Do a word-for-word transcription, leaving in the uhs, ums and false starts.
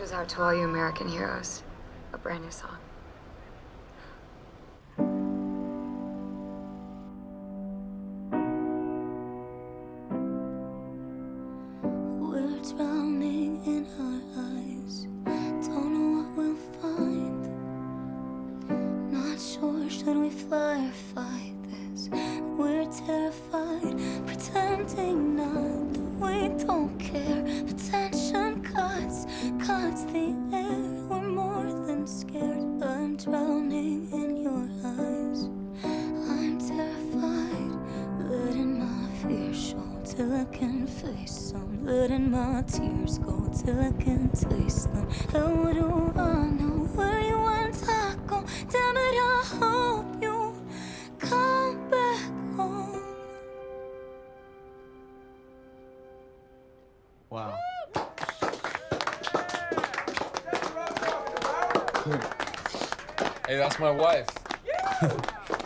goes out to all you American heroes. A brand new song. We're drowning in our eyes. Don't know what we'll find. Not sure, should we fly or fight this? We're terrified, pretending not that we don't care. But tension cuts, cuts the air. We're more than scared. I'm drowning in your eyes. I'm terrified, letting my fear show till I can face them. Letting my tears go till I can taste them. And what do I know where you want to go? Damn it, I hope you come back home. Wow. Hey, that's my wife.